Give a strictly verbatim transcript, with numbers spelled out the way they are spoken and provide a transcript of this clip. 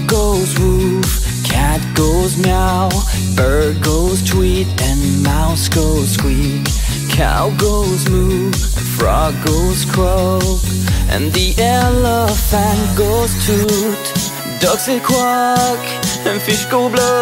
Dog goes woof, cat goes meow, bird goes tweet, and mouse goes squeak. Cow goes moo, and frog goes croak, and the elephant goes toot. Ducks say quack, and fish go blub.